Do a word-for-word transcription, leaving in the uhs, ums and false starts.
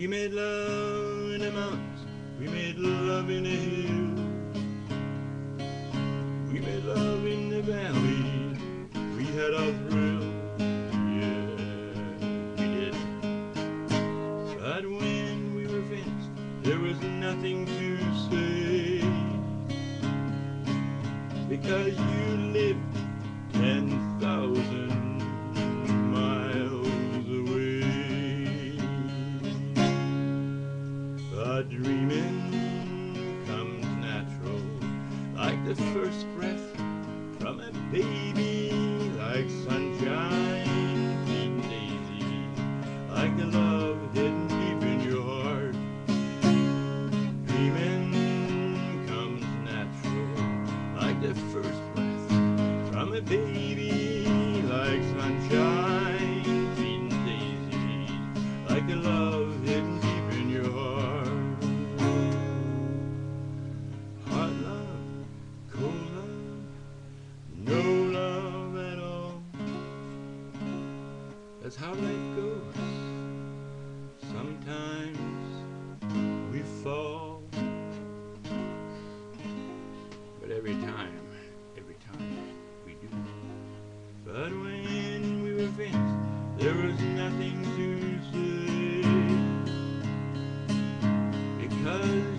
made love in the mountains, we made love in the hills, we made love in the valley, we had our thrill, yeah, we did. But when we were finished, there was nothing to say, because you lived ten thousand miles away. But dreaming comes natural, like the first breath from a baby, like sunshine feeding daisies, like the love hidden deep in your heart. Dreaming comes natural, like the first breath from a baby, like sunshine feeding daisies, like the love hidden deep in your heart. Hot love, cold love, no love at all. That's how life goes. Sometimes we fall, but every time, every time we do. But when we were finished, there was nothing to say, because